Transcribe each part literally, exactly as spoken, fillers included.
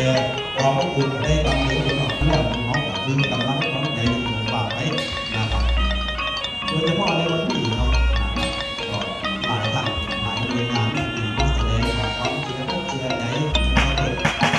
ความอบอุ่นได้ตามเรื่องของเรื่องน้องกับคือกำลังน้องใหญ่ฝากไว้นะครับโดยเฉพาะในวันที่เนาะก็หลายท่านหลายหน่วยงานที่มาแสดงความเชื่อเชื่อใจโดย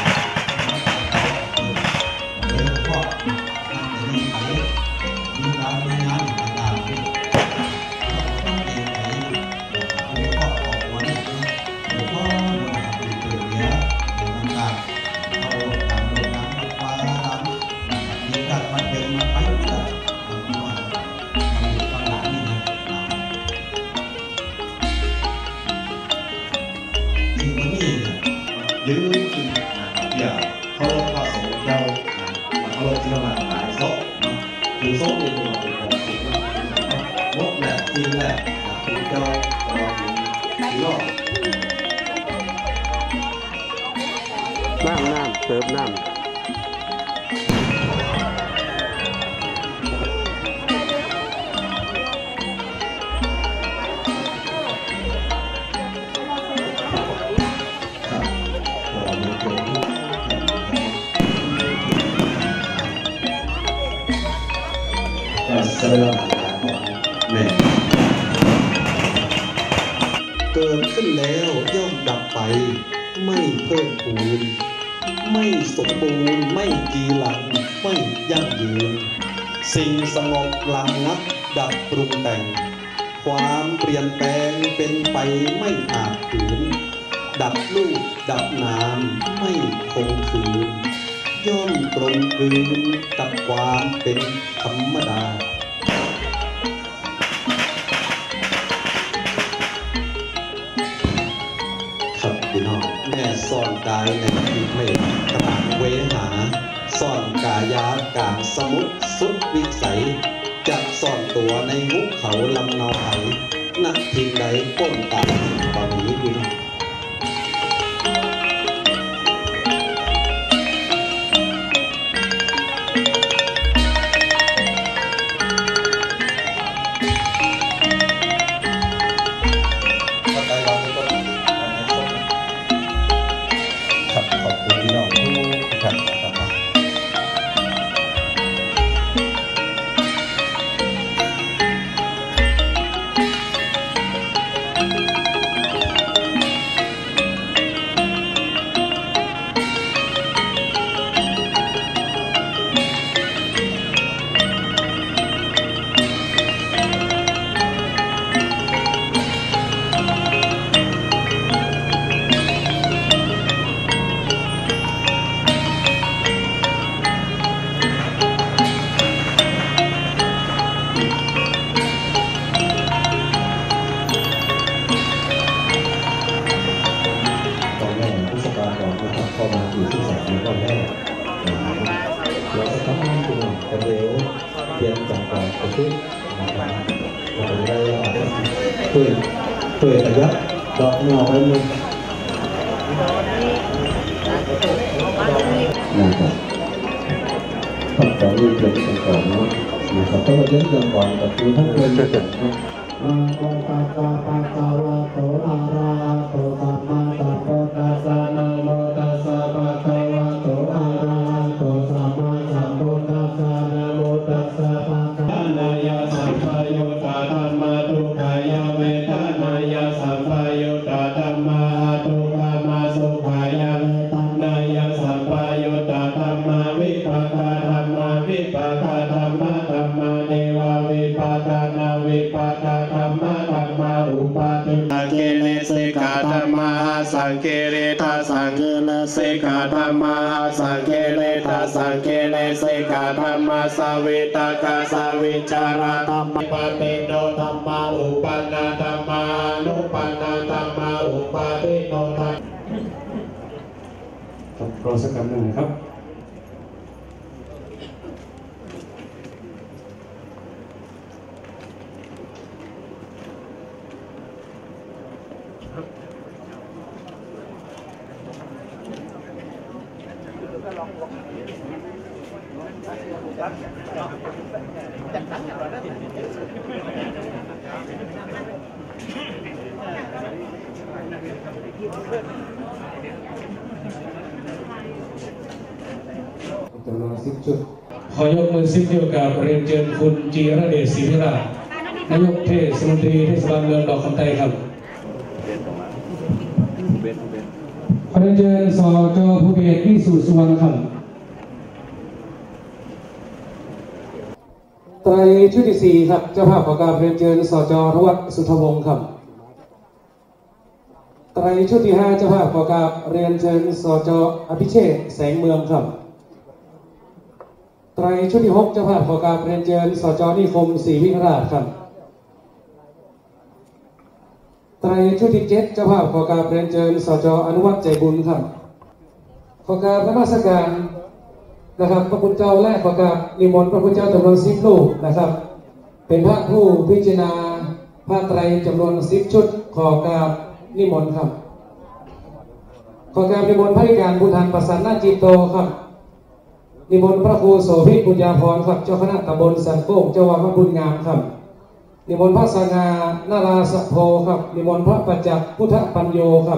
เฉพาะงานในไทยมีการมีงานต่างๆที่ต้องเองไปโดยเฉพาะออกวันนี้โดยเฉพาะในเรื่องเนี้ยต่างๆเอาการโดนน้ำมาฟ้าน้ำมีการมาเป็นมาไปก็มีว่ามาอยู่ข้างหลังนี่นะสิ่งนี้ยืนขึ้นอย่าเขาผสมเราเขาลงที่มาหลายโซ่คือโซ่เป็นตัวเป็นของสิ่งนั้นมดแหละจริงแหละคือเจ้าเราอยู่รอบน้ำน้ำเติมน้ำเสริมของแม่เกิดขึ้นแล้วย่อมดับไปไม่เพิ่มพูนไม่สมบูรณ์ไม่จีหลังไม่ยั่งยืนสิ่งสงบระงับดับปรุงแต่งความเปลี่ยนแปลงเป็นไปไม่อาจขืนดับลูกดับน้ำไม่คงคืนย่อมตรงคืนกับความเป็นธรรมดาครับพี่น้องแม่ซ่อนกายในที่เพลงกลางเวหาซ่อนกายาการสมุทรสุดวิสัยจับซ่อนตัวในหุบเขาลำเนาไถนักทิ้งใดป้นตายตอนนี้พี่น้องเข้ามาอยู่ที่สามในวันแรกเราจะทำให้ตัวกันเร็วเพียงจากการกระตุ้นนะครับเราได้ช่วยช่วยขยับดอกเงาไปเลยนะครับขั้นตอนนี้เป็นขั้นตอนนะนะครับต้องมาเล่นกันก่อนกับคือท่านเป็นแบบนี้อาโกตาตาปะกาวะโตอะระหะโตสัมมาสัมพุทธัสสะนะโมตัสสะภะคะวะโตอะระหะโตสัมมาสัมพุทธัสสะนะโมตัสสะภะคะวะนายะสัมปยุตตะธัมมาทุกขายะเวทนายะสัมปยุตตะธัมมาทุกขมาสุขายะเวทนายะสัมปยุตตะธัมมาวิภัคคะธัมมาวิภัคคะธัมมาธัมมาเนวะวิภัคคะนาวิภัคคะธัมมาธัมมาอุปาทิสังเกเลสิกขาธัมมาสังเกเลทัสสังเกเลสิกขาธัมมาสังเกเลทัสสังเกเลสิกขาธัมมาสวิตกะสวิจาระธัมมาปฏิโนธัมมาอุปนาธัมมานุปนาธัมมาอุปาทิโนธัมมารอสักคำหนึ่งครับจำนวนสิบชุดขอยกมือสิบนิ้วกับเรียนเชิญคุณจีระเดชศรีวิราชนายกเทศมนตรีเทศบาลเมืองดอกคำไตครับขอเรียนเชิญสจภูเบศรวิสุทธิ์สุวรรณคำไตรชุดที่สี่ครับเจ้าภาพขอการเรียนเชิญสจทวัฒน์สุทธวงศ์ครับไตรชุดที่ห้าเจ้าภาพขอการเรียนเชิญสจอภิเชษฐ์แสงเมืองครับไตรชุดที่หกเจ้าภาพขอการเรียนเชิญสจนิคมศรีวิราชครับไตรชุดที่เจ็ดเจ้าภาพขอการเรียนเชิญสจอนุวัฒน์ใจบุญครับขอการนมัสการนะครับพระคุณเจ้าแรกขอการนิมนต์พระคุณเจ้าจำนวนสิบรูปนะครับเป็นพระผู้พิจารณาผ้าไตรจำนวนสิบชุดขอการนิมนต์ครับขอการนิมนต์พระการบุญทันประสันนาจิตโตครับนิมนต์พระครูโสภิตบุญญาภรณ์ครับเจ้าคณะตำบลสันโป่งเจ้าวัดพระบุญงามครับนิมนต์พระสง่านาราสะโพครับนิมนต์พระปัจจักพุทธปัญโยครับ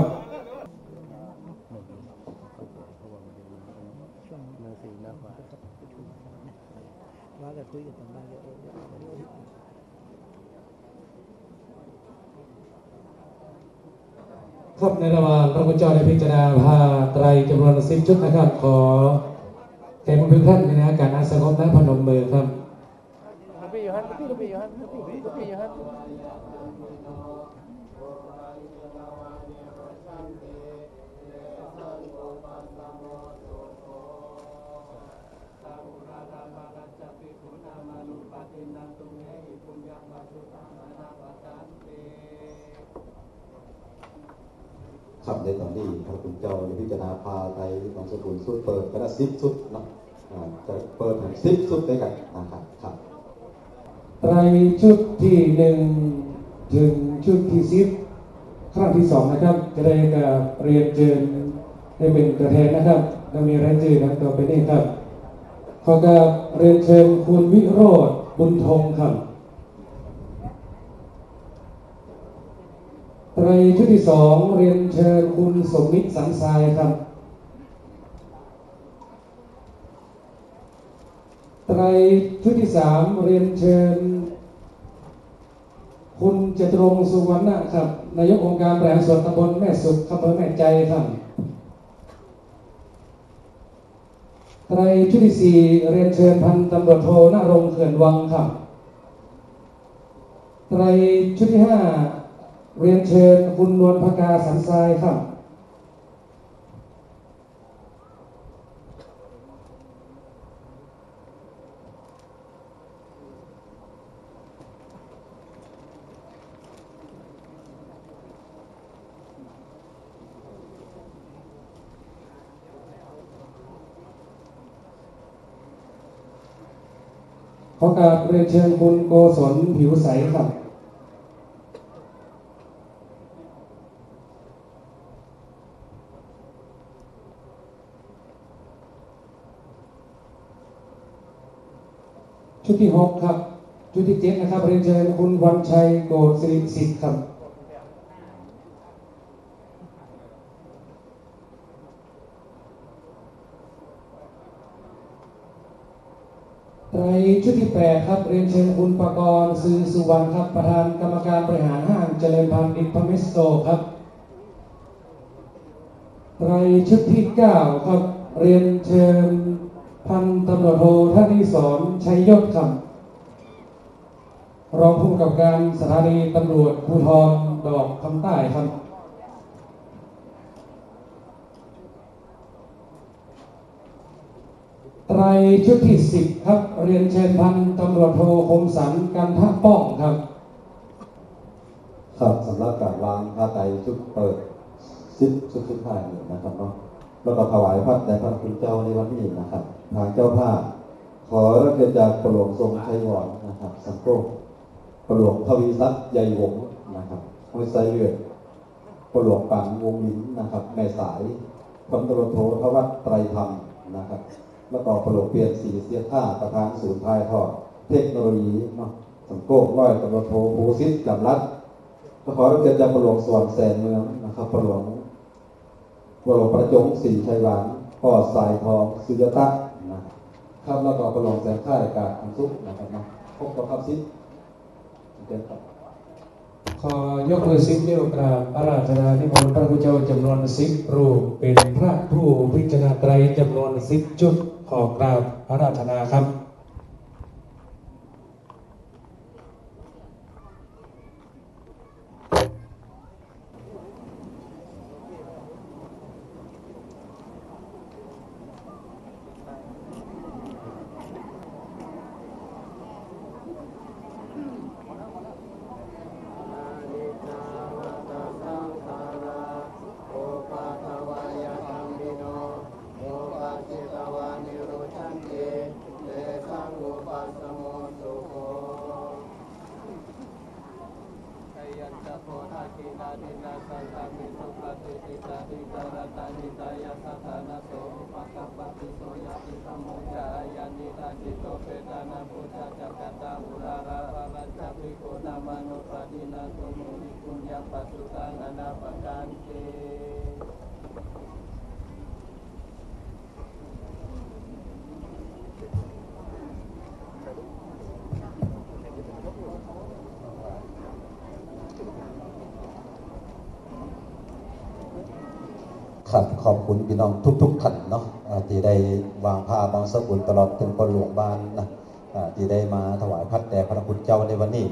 ครับในระหว่างพระพุทธเจ้าได้พิจารณาผ้าไตรจำนวนสิบชุดนะครับขอแขกผู้ท่านในอาการอาสาของนั้นพนมมือครับครับในตอนนี้พระคุณเจ้าได้พิจารณาพาไทยของสกุลสุดเปิดก็ได้สิบชุดเนาะจะเปิดถึงสิบชุดด้วยกันนะครับครับไตรชุดที่หนึ่งถึงชุดที่สิบครั้งที่สองนะครับจะได้กับเรียนเชิญให้เป็นตัวแทนนะครับและมีรายชื่อดังต่อไปนี้ครับขอกับเรียนเชิญคุณวิโรจน์บุญธงครับไตรชุดที่สองเรียนเชิญคุณสมมิตรสังสายครับไตรชุดที่สามเรียนเชิญคุณจตุรงค์สุวรรณะครับนายกองค์การบริหารส่วนตำบลแม่สุขอำเภอแม่ใจครับไตรชุดที่สี่เรียนเชิญพันตำรวจโทณรงค์เขื่อนวังครับไตรชุดที่ห้าเรียนเชิญคุณนวลภกาสันทรายครับขอกราบเรียนเชิญคุณโกศลผิวใสครับชุดที่หกครับชุดที่เจ็ดนะครับเรียนเชิญคุณวันชัยโกศสิริสิทธิ์ครับไตรชุดที่แปดครับเรียนเชิญคุณปกรณ์ซื้อสุวรรณครับประธานกรรมการบริหารห้างเจริญพันธุ์อินพมิสโตครับไตรชุดที่เก้าครับเรียนเชิญพันตำรวจโทท่านที่สอนชัยยศครับรองผู้กำกับการสถานีตำรวจภูธรดอกคำใต้ครับไตรชุดที่สิบครับเรียนเชิญพันตำรวจโทคมสันกันทะป้องครับครับสำหรับการวางผ้าไตรชุดเปิดสิบชุดสุดท้ายนะครับเนาะแล้วก็ถวายพระแด่พระคุณเจ้าในวันนี้นะครับทางเจ้าภาพขอรับเกียรติจากพระหลวงทรงชัยวรนะครับสังโฆพระหลวงทวีศักดิ์ใหญ่วงศ์นะครับห้วยไซเลือดพระหลวงปังวงลิ้นนะครับแม่สายพันตำรวจโททวัฒน์ไตรธรรมนะครับแล้วก็พระหลวงเปลี่ยนสีเสียท่าประธานศูนย์ถ่ายทอดเทคโนโลยีเนาะสังโฆร้อยตำรวจโทภูสิทธิ์กำลัดก็ขอรับเกียรติจากพระหลวงสวนแสนเมืองนะครับพระหลวงพระหลวงประจงศรีชัยวานพ่อสายทองสุยตะนะครับแล้วก็ประลองแสงข้าราชการทุกนะครับนะพบกับคำซิเดินครับขอยกมือสิบนิ้วกราบอาราธนานิมนต์พระพุทธเจ้าจำนวนสิบรูปเป็นพระผู้พิจารณาไตรจำนวนสิบจุดขอกราบอาราธนาครับครับขอบคุณพี่น้องทุกๆท่านเนาะที่ได้วางผ้าบางสกุลตลอดถึงคนหลวงบ้านนะที่ได้มาถวายพัดแด่พระคุณเจ้าในวันนี้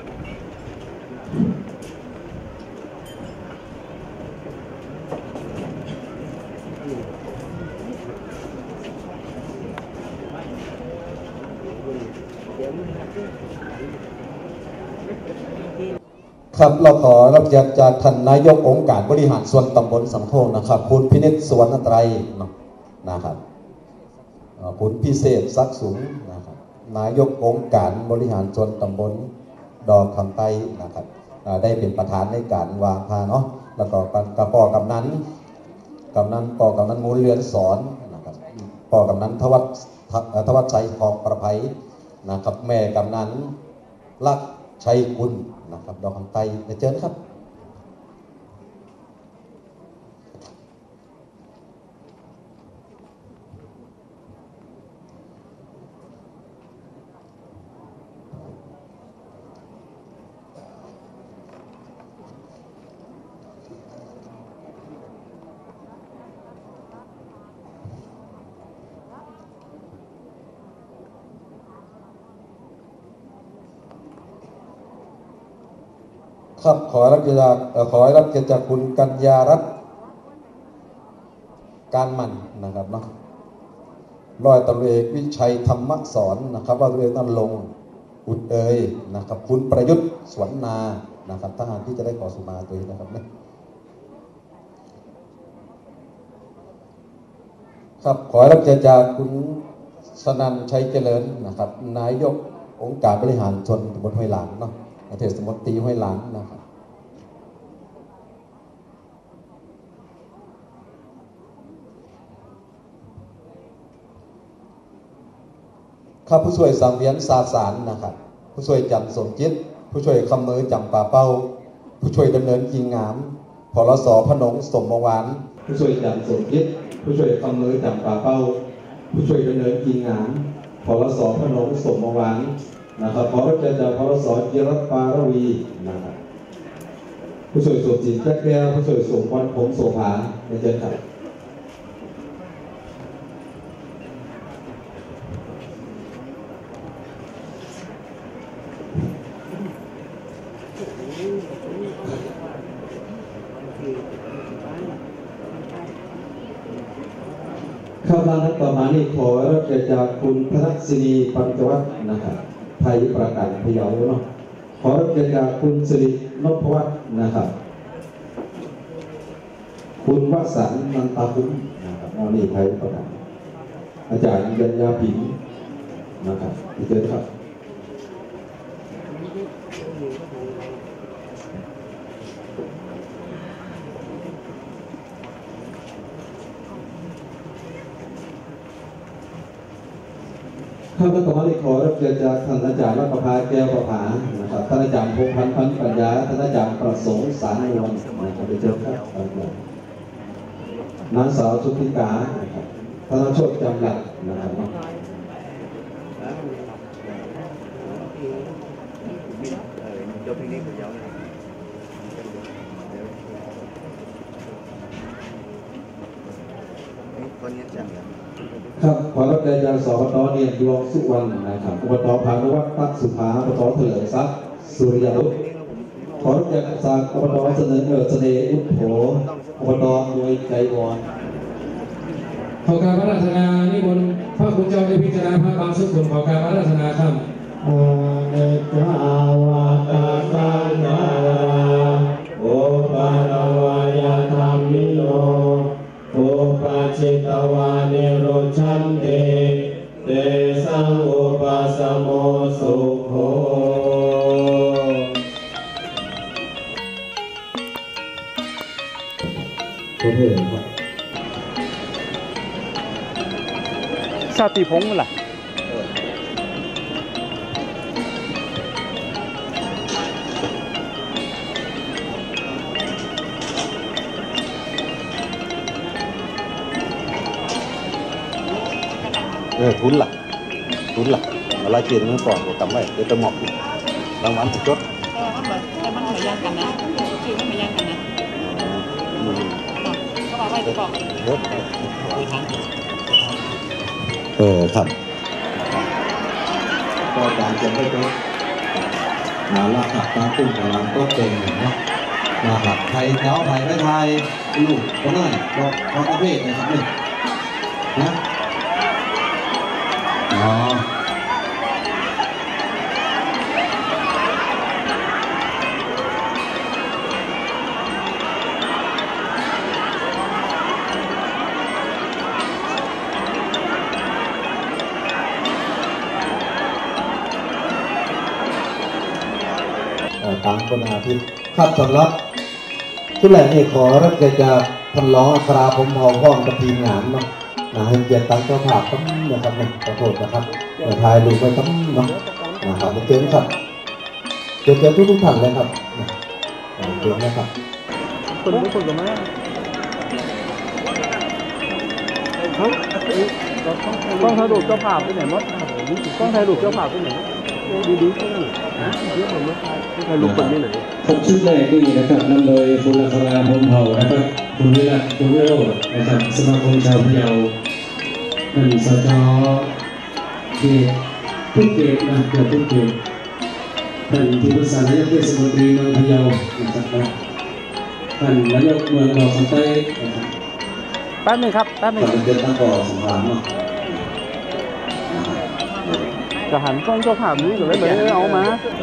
ครับเราขอรับจากจากท่านนายกองค์การบริหารส่วนตำบลสังโฆนะครับคุณพินิจสวนไตรนะครับคุณพิเศษซักสูงนะครับนายกองค์การบริหารส่วนตำบลดอกคำไตนะครับได้เป็นประธานในการวางพาเนาะแล้วก็กระปอกำนันกำนันปอกำนันมูลเรือนสอนนะครับปอกำนันทวัชทวัชชัยทองประภัยนะครับแม่กำนันลักชัยกุลนะครับดอกคำไตเชิญครับครับขอรับเกียรติขอรับเกียรติจากคุณกัญญารัตน์การมันนะครับเนาะร้อยตำรวจเอกวิชัยธรรมสอนนะครับร้อยตำรวจเอกนั่นลงอุดเอ่ยนะครับคุณประยุทธ์สวนนานะครับทหารที่จะได้ขอสุมาตัวนี้นะครับเนี่ยครับขอรับเกียรติจากคุณสนั่นชัยเจริญนะครับนายกองค์การบริหารส่วนตำบลห้วยหลานเนาะเทศมนตรีห้วยหลานนะครับข้าผู้ช่วยสังเวียนสาสารนะครับผู้ช่วยจันทร์สมจิตผู้ช่วยคำมือจำป่าเป้าผู้ช่วยดำเนินกิงงามพลสพนงสมมวานผู้ช่วยจันทร์สมจิตผู้ช่วยคำมือจำป่าเป้าผู้ช่วยดำเนินกิงงามพลสพนงสมมวานนะครับขอรับเชิญจากพลสเยรัตปารวีนะครับผู้ช่วยสุจินแก้วแก้วผู้ช่วยสมพรพงศ์โสภาในเชิญครับข้าวร้านนักต่อมานี่ขอรับเกียรติจากคุณพนัสนีปัญจวัฒน์นะครับไทยประกันพะเยาเนาะขอรับเกียรติจากคุณสิรินพวัฒน์นะครับคุณวสันต์นันตาคุ้มนะครับอันนี้ไทยประกันอาจารย์ยัญญาผินนะครับเชิญครับข้าพเจ้าขอรับเกียรติจากท่านอาจารย์รัตภาแก้วประภานะครับท่านอาจารย์พงษ์พันธ์พันธ์ปัญญาท่านอาจารย์ประสงค์สารนวลนะครับไปเจอครับนางสาวสุธิกาท่านโชคจำหลักนะครับยกที่นี่คือยาวเลยคนนี้จังเลยครับขอรับใจจากสอบตเนียนดวงสุวรรณนะครับอบตพานุวัฒน์ตักสุภาอบตเถลิงทรัพย์สุริยาวุฒิขอรับใจจากอบตเสนอเออเสน่ห์อุทโธอบตมวยใจวอนขอการพระราชนานิมนต์พระคุณเจ้าได้พิจารณาพระบางสุขุนขอการพระราชนาครับอาเนจาวาตาสังฆาโอปาลวายาธรรมิโยโอปาจิตวานิโรชันเตเตสังอุปาสโมสุโขขอเพิ่มครับชาติพงศ์ล่ะเออทุนหลักทุนหลักอะไรเกียรติมันก่อนกำไว้เดี๋ยวจะหมอกรางวัลสุดยอดแต่มันเหมือนแต่มันเหมือนยังกันนะชื่อมันเหมือนยังกันนะก็บอกไว้ที่บอกเออครับก็การจะไม่ต้องหาละหักตาตุ้มกำลังก็เก่งนะมาหักไทยเจ้าไทยไม่ไทยลูกก็ได้ก็ก็ประเภทนะครับนี่นะอ๋อตามคนอาทิตย์ครับสำหรับชุดแรกนี่ขอรับเกียรติจากท่านรองอัคราผมเผาพ้องกับทีมงานเนาะนะให้เกียรติตั้งเจ้าภาพตั้งนะครับเนี่ยขอโทษนะครับเดี๋ยวถ่ายรูปไว้ตั้งเนาะนะครับเชิญครับเชิญเชิญทุกทุกท่านเลยครับเชิญนะครับคนทุกคนกันไหมต้องถ่ายรูปเจ้าภาพไปไหนมั้งต้องถ่ายรูปเจ้าภาพไปไหนดีๆก็ได้นะเยอะเหมือนกันถ่ายรูปคนที่ไหนผมชุดแรกนี่นะครับนำโดยคุณอัคราพรหมเผ่านะครับคุณวิรัตคุณวิโรจน์นะครับสมาคมชาวพะเยาท่านสจเขตทุกเขตนะเกือบทุกเขตท่านที่ปรึกษานายกเทศมนตรีเมืองพะเยานะครับท่านนายกเมืองดอกคำใต้นะครับแป๊บนึงครับแป๊บนึงก่อนจะตั้งก่อสงครามเนาะจะหันกล้องเจ้าภาพนี้หรือไม่เอามา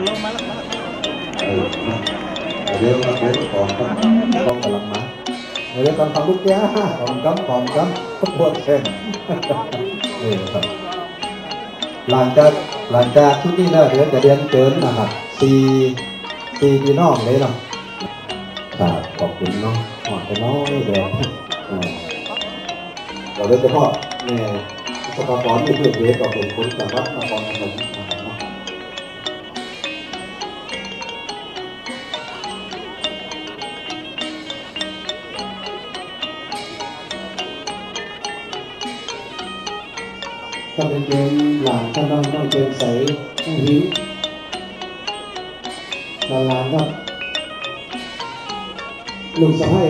เดี๋ยวเราไปก่อนต้องต้องกำลังมาเดี๋ยวตอนทำลูกแก้วของกั๊มของกั๊มทุกคนเช่นนี่ครับหลังจากหลังจากชุดนี้แล้วเดี๋ยวจะเรียนเชิญนะครับสี่สี่พี่น้องเลยเนาะครับขอบคุณเนาะหอดกันน้อยเดี๋ยวเราโดยเฉพาะเนี่ยสปอนที่เพื่อนเพื่อนก็เป็นคนจากวัดนครพนมนะครับก็เป็นเกมหลังก็ต้องต้องเกมใสต้องหิวหลานๆครับลูกสะใภ้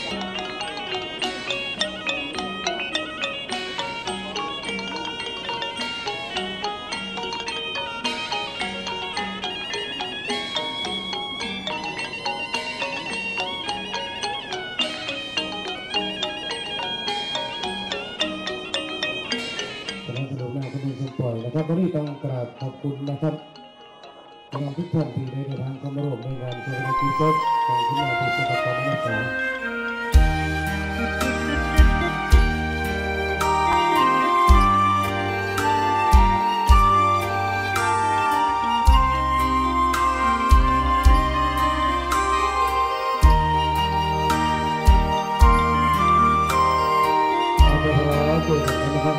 นะครับวันนี้ต้องกราบขอบคุณนะครับน้องทุกท่านที่ได้เดินทางเข้ามาร่วมในงานเทศกาลที่สดของคุณนายที่สุภาพรนักษาเอาไปแล้วเจอกันนะครับ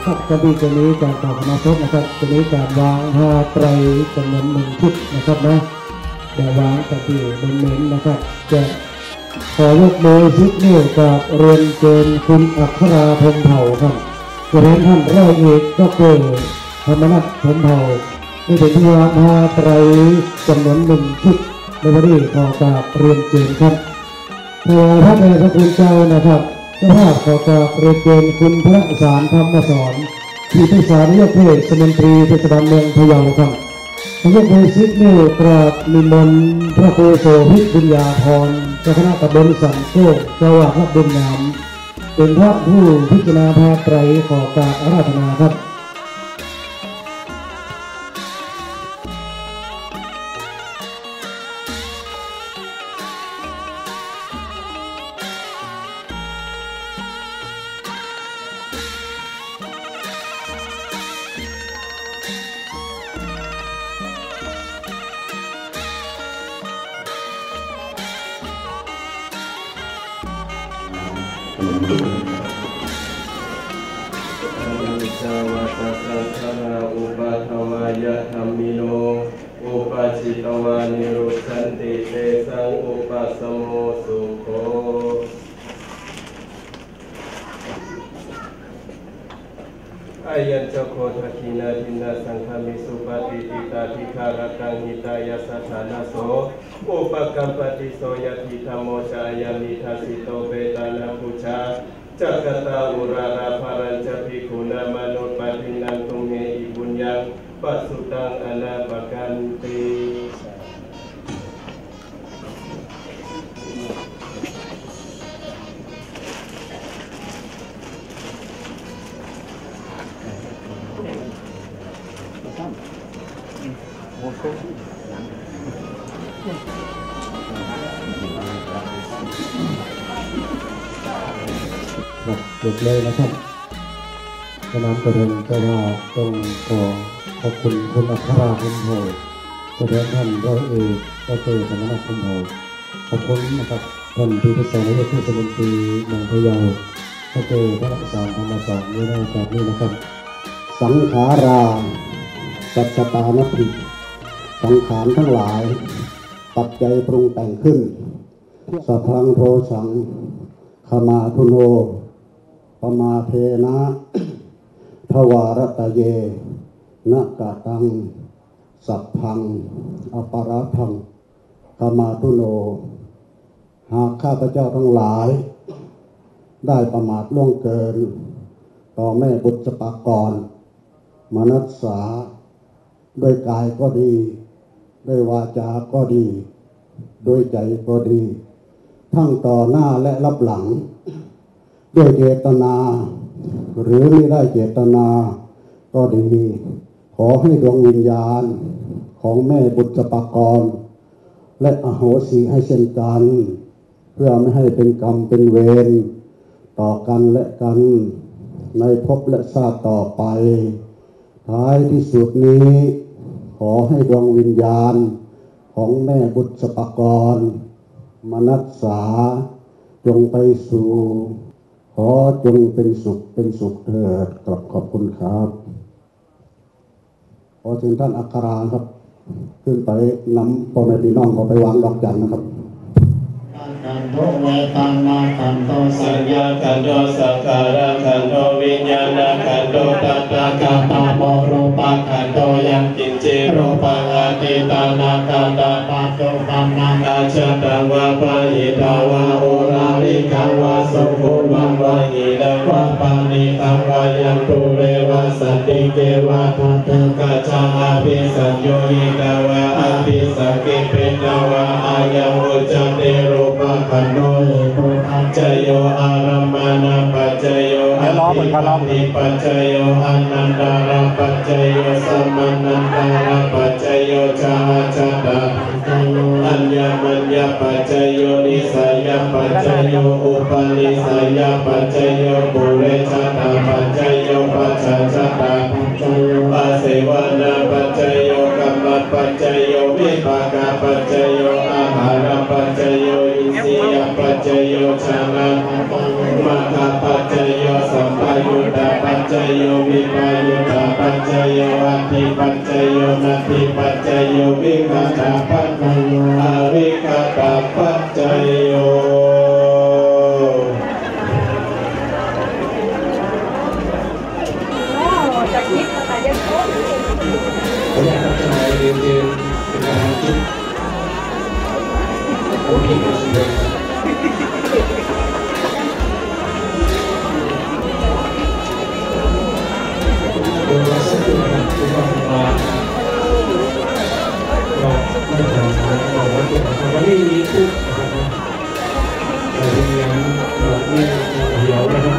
ครับกระบี่จะมีการต่อคณะทศนะครับจะมีการวางผ้าไตรจำนวนหนึ่งชุดนะครับนะเดี๋ยววางกระบี่บนเน้นนะครับจะขอยกมือซิกนิ้วกับเรียนเชิญคุณอัคราพงเผ่าครับเรียนท่านร้อยเอกดรธรรมนัสพงเผ่าที่เป็นที่วางผ้าไตรจำนวนหนึ่งชุดในวันนี้ขอกราบเรียนเชิญครับถวายพระแด่พระคุณเจ้านะครับเจ้าภาพขอกราบเรียนเชิญคุณพระสารธรรมสอนที่ปรึกษานายกเทศมนตรีเทศบาลเมืองพะเยาครับนายกมือซิกนิ้วกราบนิมนต์พระครูโสภิตบุญญาภรณ์เจ้าคณะตำบลสันโคกเจ้าอาวาสวัดบุญงามเป็นพระผู้พิจารณาผ้าไตรขอกราบอาราธนาครับสวัสสังฆาอุปาทวายะธรรมิโนอุปาจิตวานิรุชันติเตสังอุปสมโมสุโขอายัญจโคทคินาทินาสังฆมิสุปฏิติตาทิคารกังหิตายาสัทธานาโสอุปกัมปติโสยติธรรมโมชายามิทัสสิโตเปตานาภูชาจักตาอุราราภารัญจภิกขุนามนุปฏินันตุเมหิบุญญังปัสสุตังอนาปกันติครับจบเลยนะครับสนามกระเด็นเจ้าว่าต้องขอขอบคุณคุณอัคราพงเผ่าตัวแทนท่านร้อยเอกดรธรรมนัสพงเผ่าขอบคุณนะครับท่านที่ปรึกษานายกเทศมนตรีเมืองพะเยาดรพระรักษาธรรมสอนในโอกาสนี้นะครับสังขาราสัจจตานติสังขารทั้งหลายปัจจัยปรุงแต่งขึ้นสัพพังโทสังขมาทุโนปมาเทนะทวารตะเยนะกะตังสัพพังอปาราทังขมาทุโนหากข้าพเจ้าทั้งหลายได้ประมาทล่วงเกินต่อแม่บุตรปากรมนัสสาด้วยกายก็ดีด้วยวาจาก็ดีด้วยใจก็ดีทั้งต่อหน้าและรับหลังด้วยเจตนาหรือไม่ได้เจตนาก็ดีขอให้ดวงวิญญาณของแม่บุตรปากรและอโหสิให้เช่นกันเพื่อไม่ให้เป็นกรรมเป็นเวรต่อกันและกันในภพและชาติต่อไปท้ายที่สุดนี้ขอให้ดวงวิญญาณของแม่บุตรปากรมนัสสาจงไปสู่ขอจงเป็นสุขเป็นสุขเถิดกราบขอบคุณครับขอเชิญท่านอัคราครับขึ้นไปนำพ่อแม่พี่น้องเขาไปวางดอกจันนะครับขันโตเวตังนาขันโตสัญญาขันโตสังขารขันโตวิญญาณขันโตตัตตะกตาโมรูปะขันโตยังกินจิรูปังอาทิตานาคาตาปัจจุปันนังอาชตังวะปะหิตาวะโอราลิกังวะสุขุมังวะหิรังวะปานิตังวะยันตุเรวะสติเกวะทัตตะกัจจาอาภิสัญโยหิตาวะอาภิสังกิปิตาวะอายังอุจจเตรูปะขันโตโยปัจจโยอารัมมานาปัจจโยอภิปัติปัจจโยอนันตาราปัจจโยสัมมานันตาราปัจจโยชาชาตาอัญญมัญญปัจจโยนิสัยปัจจโยอุปนิสัยปัจจโยปุเรชาตาปัจจโยปัจจชาตาปัจจโยอาเสวนาปัจจโยกัมมปัจจโยวิภากปัจจโยอาหารปัจจโยอินทรียปัจจโยชานะมหาปัจจโยสัมปยุตตปัจจโยโยวิปายุตาปัจจโยอัตถิปัจจโยนัตถิปัจจโยวิกตาปัจจโยอวิกตาปัจจโยผมอยากนำเสนอเรียนเรียนเป็นการคิดผมมีความสุขเลยโดยว่าสักจุดนั้นคือว่ามาเราไม่ทำนะเราว่าตัวเราว่าไม่มีทุกข์นะครับเราเรียนเราไม่เหี่ยวนะครับ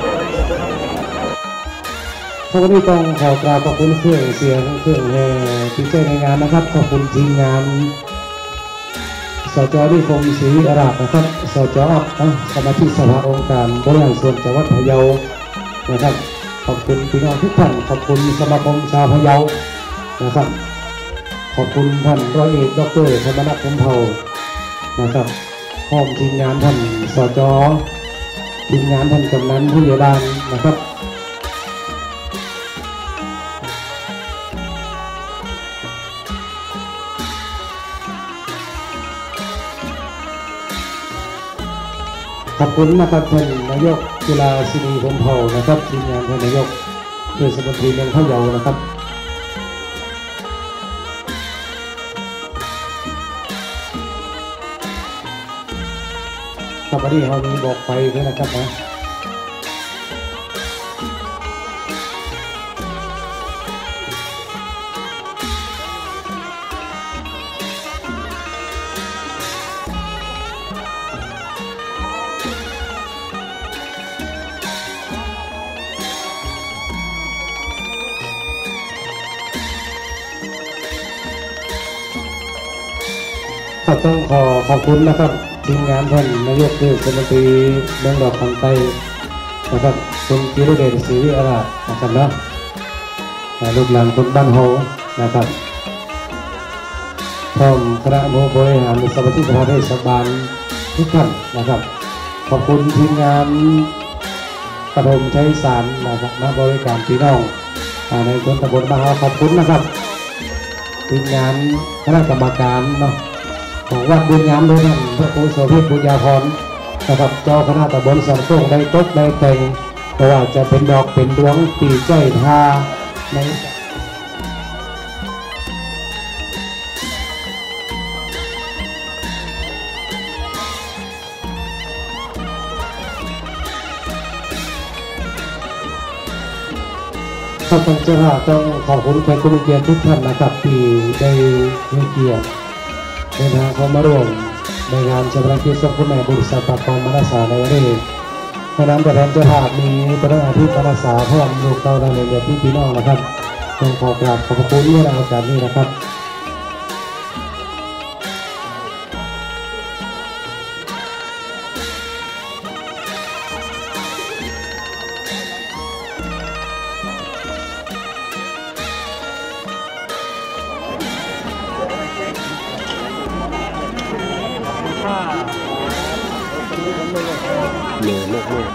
เขาก็ได้ต้องขอกราบขอบคุณเครื่องเสียงเครื่องแห่ที่ใช้ในงานนะครับขอบคุณทีมงานสจดิคมศรีอาราบนะครับสจอัพสมาชิกสภาองค์การบริหารส่วนจังหวัดพะเยานะครับขอบคุณพี่น้องทุกท่านขอบคุณสมาคมชาวพะเยานะครับขอบคุณท่านร้อยเอกดรธรรมนัสพรหมเผ่านะครับพร้อมทีมงานท่านสจทีมงานท่านกำนันผู้ใหญ่บ้านนะครับขอบคุณนะครับท่านนายกกีฬาศิริพรหมเผ่านะครับทีมงานท่านนายกเทศมนตรีเมืองพะเยานะครับครับวันนี้เรามีบอกไปด้วยนะครับนะต้องขอขอบคุณนะครับทีมงานท่านนายกเทศมนตรีเมืองดอกคำไต้นะครับคุณกิรเดชศรีวิอารานะครับนะลูกหลานคนบ้านโฮนะครับพร้อมคณะผู้บริหารสมาชิกสภาเทศบาลทุกท่านนะครับขอบคุณทีมงานปฐมชัยสารนะครับมาบริการพี่น้องในชนตำบลบ้านโฮขอบคุณนะครับทีมงานคณะกรรมการเนาะของวัดบุญงามด้วยนั่นพระครูโสภิตบุญญาภรณ์นะครับเจ้าคณะตำบลสันโต้งได้ตกได้แต่งเพราะว่าจะเป็นดอกเป็นดวงปีใจทาในข้าพเจ้าต้องขอบคุณแขกผู้มีเกียรติทุกท่านนะครับที่ได้ให้เกียรติเดินทางเข้ามาร่วมในงานชาปนกิจศพคุณแม่บุษปากรมนัสสาในวันนี้ในนามตัวแทนเจ้าภาพมีประธานที่มนัสสาพร้อมลูกเต้าในเรียนที่พี่น้องนะครับต้องขอกราบขอบคุณในโอกาสนี้นะครับเหนื่อยมากมาก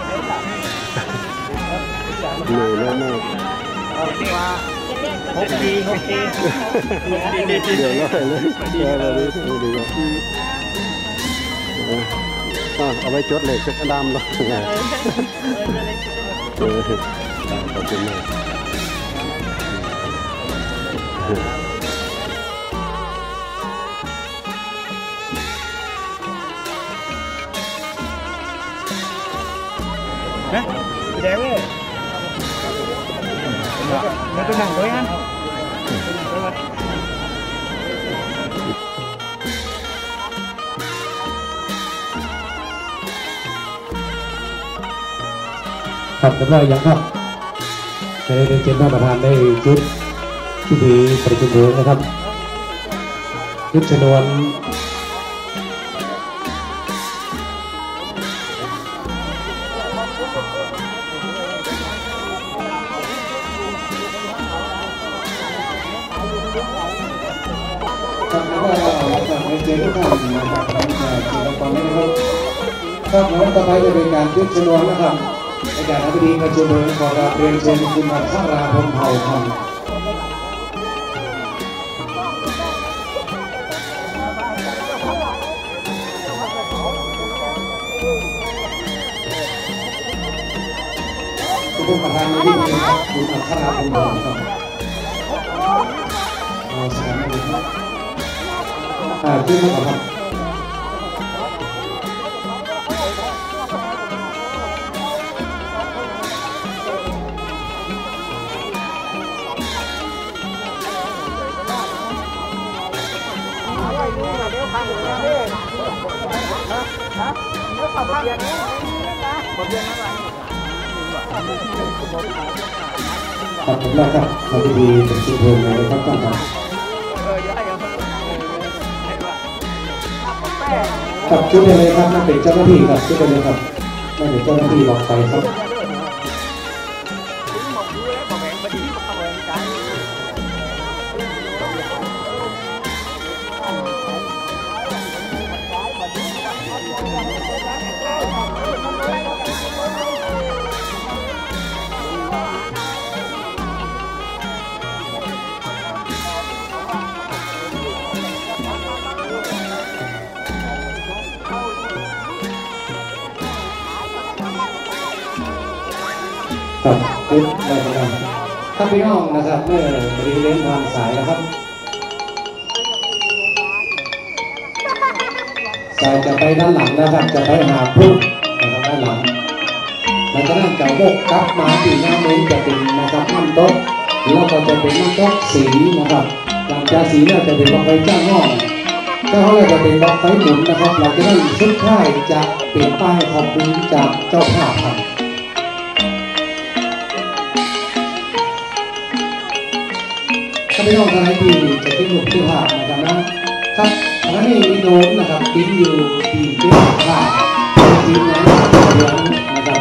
เหนื่อยมากมากหกปีหกปีเดี๋ยวเราเลยเดี๋ยวเราเลยดีครับเอาไว้จดเลยเป็นดำหรอกขอบคุณมากนะเดี๋ยวเลยมันเป็นหนังด้วยกันครับสำหรับยังครับจะได้เป็นเจ้าประธานได้จุดพิธีประชุมเพลิงนะครับจุดชนวนครับแล้วก็ในเจทุกท่านนะครับในกิจกรรมนี้นะครับครับแล้วต่อไปจะเป็นการจุดชนวนนะครับในการอธิบดีประชุมเมืองขอกราบเรียนเชิญคุณอัคราพรหมเผ่าครับผู้ประธานในที่นี้ครับคุณอัคราพรหมเผ่าครับเอาสามนาทีครับอ่าขึ้นมาครับครับผมแล้วครับสวัสดีเป็นสุภาพนะครับท่านครับครับชุดไปเลยครับนั่นเป็นเจ้าหน้าที่ครับชุดไปเลยครับนั่นเป็นเจ้าหน้าที่หลอกไฟครับครับชุดได้ครับถ้าพี่น้องนะครับเมื่อบริเวณทางสายนะครับสายจะไปด้านหลังนะครับจะไปหาพุ่งนะครับด้านหลังหลังจากนั้นจะวกกลับมาที่หน้าเมนจะเป็นนะครับน้ำโต๊ะแล้วก็จะเป็นน้ำโต๊ะสีนะครับหลังจากสีเนี่ยจะเป็นบังไฟเจ้าห้องเจ้าห้องจะเป็นบังไฟหมุนนะครับหลังจากนั้นสุดท้ายจะเปลี่ยนป้ายขอบคุณจากเจ้าภาพครับถ้าพี่น้องท่านไหนที่จะเป็นลูกที่ภาพนะครับนะครับขณะนี้มีโดมนะครับติดอยู่ที่เจ้าภาพทีมงานเหลืองนะครับ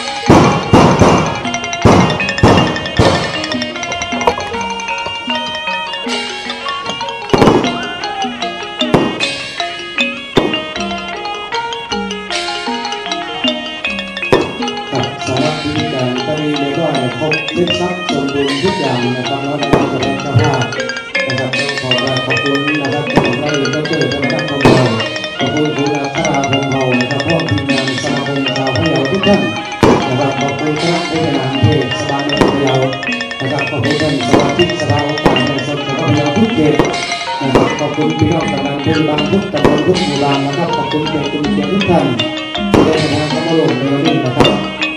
สำหรับพิธีการตอนนี้เรียกว่าครบเซ็ตซับสมบูรณ์ทุกอย่างนะครับแล้วในการแสดงเจ้าภาพนะครับต้องขอขอบคุณนะครับที่ผมได้ได้เจอท่านนักท่องเที่ยวขอบคุณคุณอัคราพรหมเผ่านะครับพร้อมทีมงานสมาคมชาวพะเยาทุกท่านนะครับขอบคุณคณะผู้บริหารเทศบาลเมืองพะเยานะครับขอบคุณท่านสมาชิกสภาองค์การบริหารส่วนพะเยาทุกเขตนะครับขอบคุณพี่น้องกำนันผู้บางทุกตำบลทุกหมู่บ้านนะครับขอบคุณเกียรติคุณเกียรติทุกท่านที่ได้มาเข้ามาลงในวันนี้นะครับ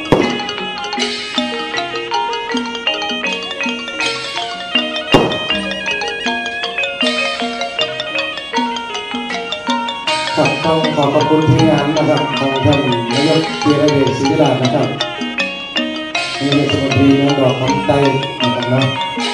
ครับต้องขอขอบคุณทีมงานนะครับของท่านนายกเกียรติเดชศรีวิลาศนะครับนายกรัฐมนตรีนายดอกคำไตนะครับนะ